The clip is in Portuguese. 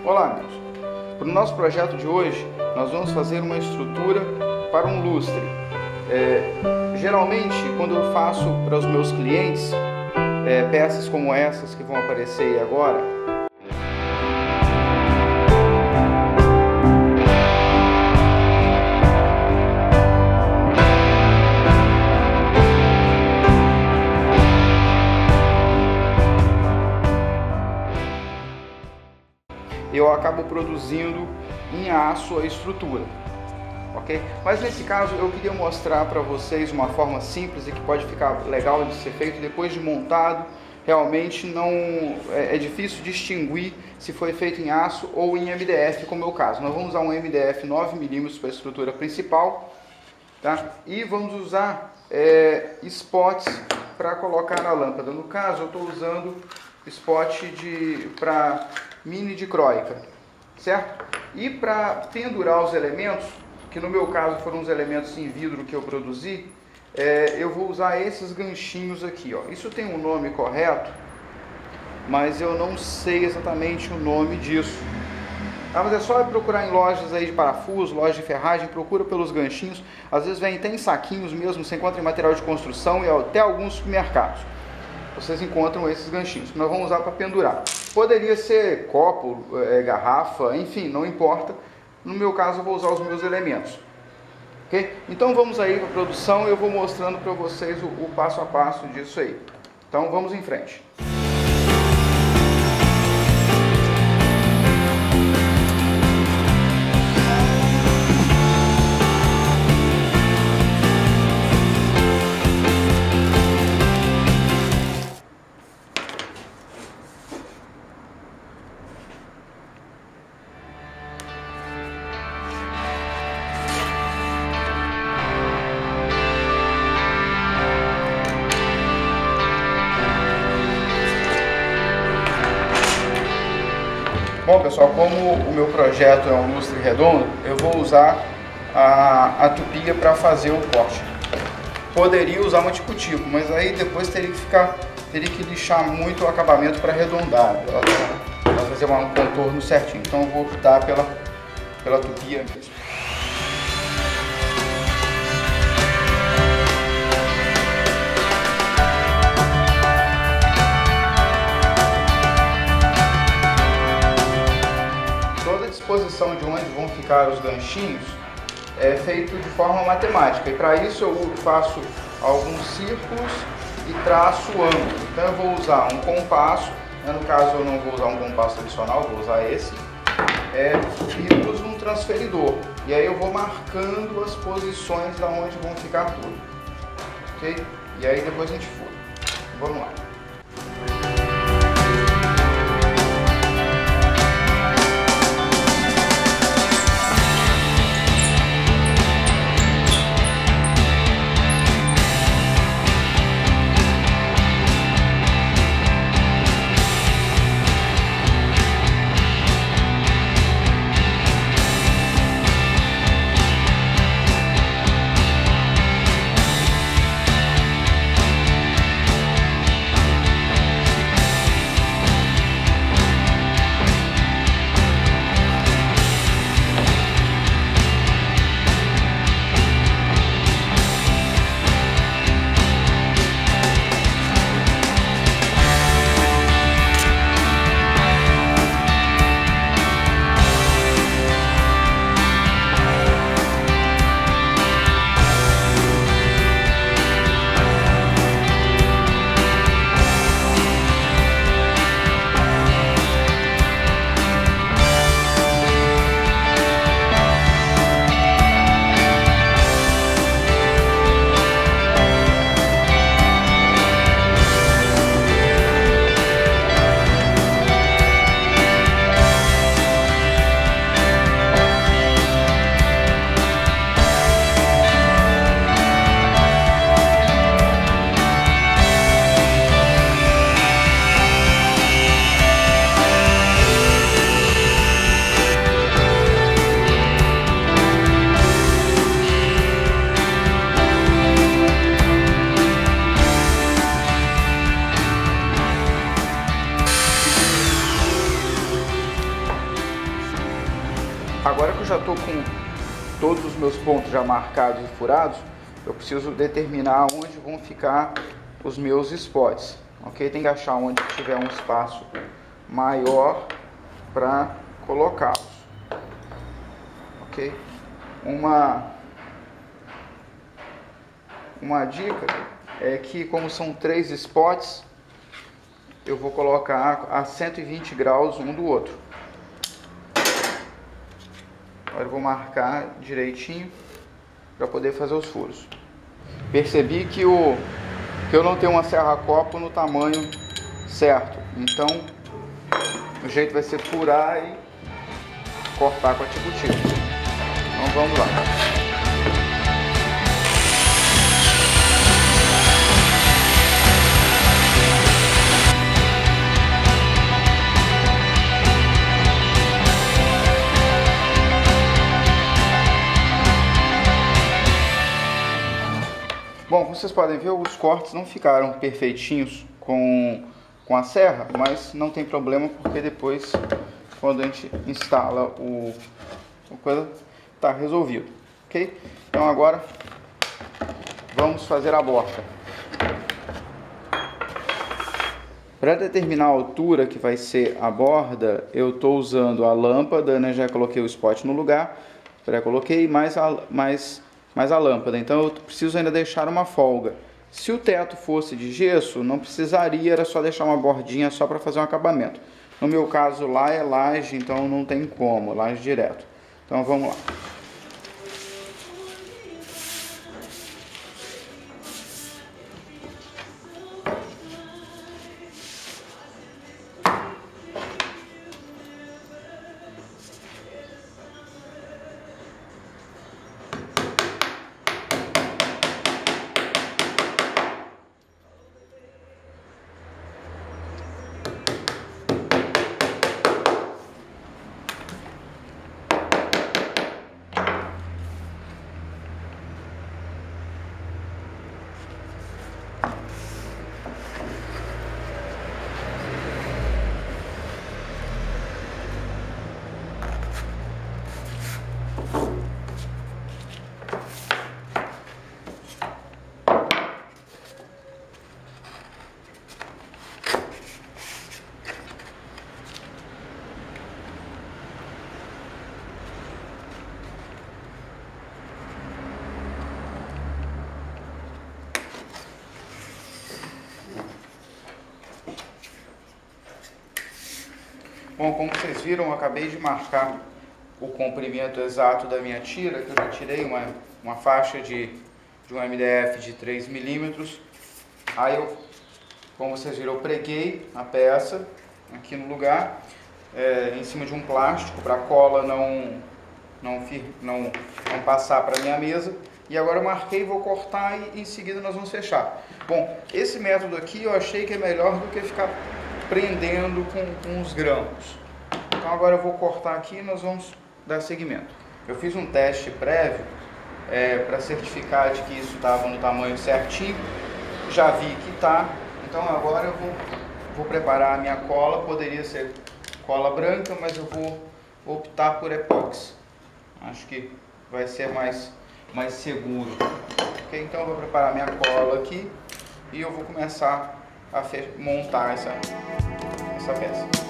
Olá, amigos! Para o nosso projeto de hoje, nós vamos fazer uma estrutura para um lustre. Geralmente, quando eu faço para os meus clientes peças como essas que vão aparecer aí agora, eu acabo produzindo em aço a estrutura, ok? Mas nesse caso eu queria mostrar para vocês uma forma simples e que pode ficar legal de ser feito depois de montado. Realmente não é difícil distinguir se foi feito em aço ou em MDF, como é o caso. Nós vamos usar um MDF 9mm para a estrutura principal, tá? E vamos usar spots para colocar na lâmpada. No caso eu estou usando spot para mini dicróica, certo? E para pendurar os elementos, que no meu caso foram os elementos em vidro que eu produzi, eu vou usar esses ganchinhos aqui, ó. Isso tem um nome correto, mas eu não sei exatamente o nome disso. Mas é só procurar em lojas aí de parafuso, lojas de ferragem, procura pelos ganchinhos. Às vezes vem até em saquinhos mesmo, você encontra em material de construção e até alguns supermercados. Vocês encontram esses ganchinhos que nós vamos usar para pendurar. Poderia ser copo, garrafa, enfim, não importa. No meu caso eu vou usar os meus elementos. Ok? Então vamos aí para a produção e eu vou mostrando para vocês o passo a passo disso aí. Então vamos em frente. Bom, pessoal, como o meu projeto é um lustre redondo, eu vou usar a tupia para fazer o corte. Poderia usar uma tico-tico, mas aí depois teria que lixar muito o acabamento para arredondar, para fazer um contorno certinho. Então eu vou optar pela tupia mesmo. Posição de onde vão ficar os ganchinhos é feito de forma matemática, e para isso eu faço alguns círculos e traço ângulo. Então eu vou usar um compasso, no caso eu não vou usar um compasso tradicional, vou usar esse, e uso um transferidor, e aí eu vou marcando as posições da onde vão ficar tudo, ok? E aí depois a gente fura. Vamos lá. Agora que eu já estou com todos os meus pontos já marcados e furados, eu preciso determinar onde vão ficar os meus spots, ok? Tem que achar onde tiver um espaço maior para colocá-los, ok? Uma dica é que, como são 3 spots, eu vou colocar a 120 graus um do outro. Agora eu vou marcar direitinho para poder fazer os furos. Percebi que eu não tenho uma serra-copo no tamanho certo, então o jeito vai ser furar e cortar com a tico-tico. Então vamos lá. Bom, como vocês podem ver, os cortes não ficaram perfeitinhos com a serra, mas não tem problema, porque depois, quando a gente instala o coisa, está resolvido, ok? Então agora vamos fazer a borda. Para determinar a altura que vai ser a borda, eu estou usando a lâmpada, né? Já coloquei o spot no lugar, pré-coloquei mais a lâmpada, então eu preciso ainda deixar uma folga. Se o teto fosse de gesso, não precisaria, era só deixar uma bordinha só para fazer um acabamento. No meu caso lá é laje, então não tem como, laje direto. Então vamos lá. Bom, como vocês viram, eu acabei de marcar o comprimento exato da minha tira, que eu já tirei uma faixa de um MDF de 3 milímetros. Aí como vocês viram, eu preguei a peça aqui no lugar, em cima de um plástico, para a cola não passar para a minha mesa. E agora eu marquei, vou cortar e em seguida nós vamos fechar. Bom, esse método aqui eu achei que é melhor do que ficar prendendo com os grampos. Então agora eu vou cortar aqui e nós vamos dar seguimento. Eu fiz um teste prévio para certificar de que isso estava no tamanho certinho. Já vi que está. Então agora eu vou preparar a minha cola. Poderia ser cola branca, mas eu vou optar por epóxi. Acho que vai ser mais seguro. Okay? Então eu vou preparar minha cola aqui e eu vou começar a montar essa peça.